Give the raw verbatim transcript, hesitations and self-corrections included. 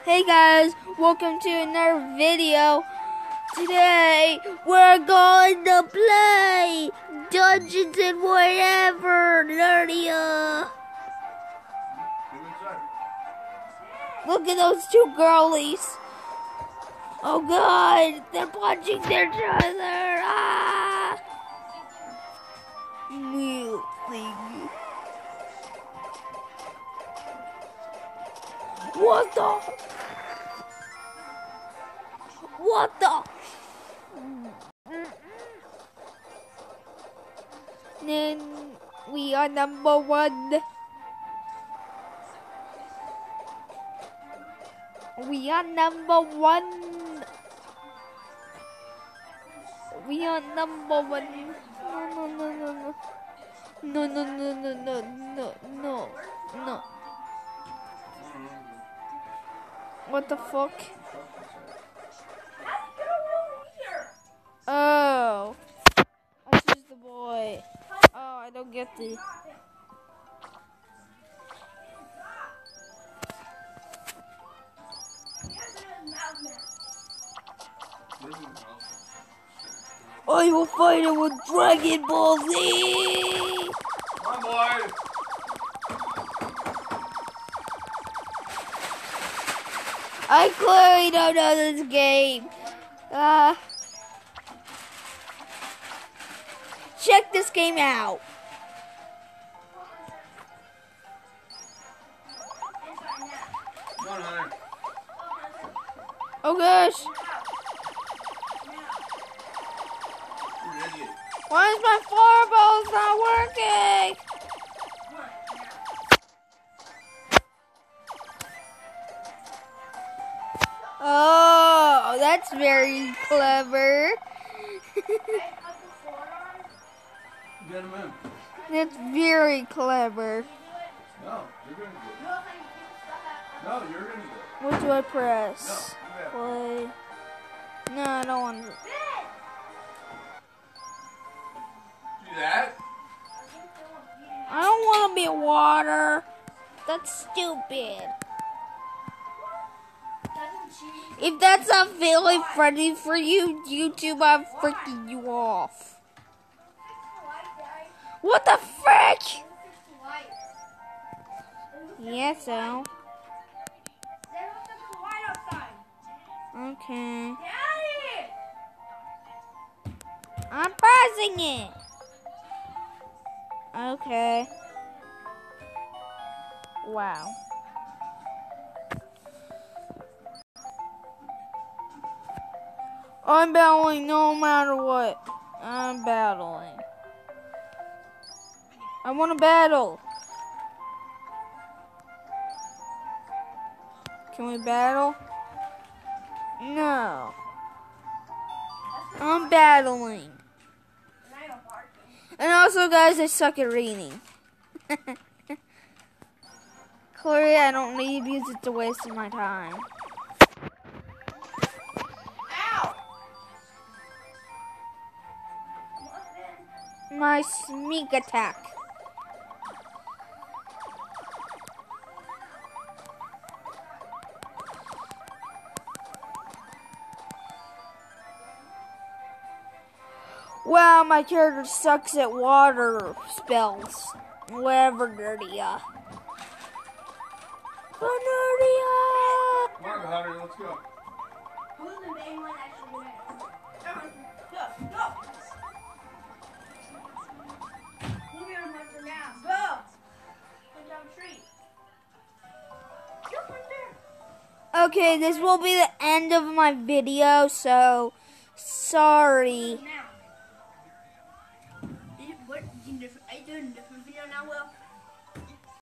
Hey guys, welcome to another video. Today we're going to play Dungeons and Whatever, Nerdia. Look at those two girlies. Oh god, they're punching each other. Ah! New thing. What the? What the? Then we are number one. We are number one. We are number one. No, no, no, no, no. No, no, no, no, no, no, no, no. What the fuck? Oh. I choose the boy. Oh, I don't get the... I will fight him with Dragon Ball Z! Come on, boy! I clearly don't know this game. Uh, check this game out. Come on, Hunter. Oh gosh. You're an idiot. Why is my fireballs not working? Oh, that's very clever. Get him in. That's very clever. No, you're gonna do it. No, you're gonna do it. What do I press? No, you have to. Play. No, I don't want to. Do that? I don't want to be in water. That's stupid. If that's not feeling friendly for you, YouTube, I'm freaking you off. What the frick? Yeah, so. Okay. I'm pressing it. Okay. Wow. I'm battling no matter what. I'm battling. I want to battle. Can we battle? No. I'm battling. And also, guys, I suck at reading. Clearly, I don't need to use it to waste my time. My sneak attack. Wow, my character sucks at water spells. Whatever, Nerdia. Go, Nerdia! Come on, Hunter, let's go. Who's the main one actually winning? Go, go! Move your hunter now. Go! Go down the tree. Jump right there. Okay, this will be the end of my video, so sorry. Now. What? Are you doing a different video now, Will?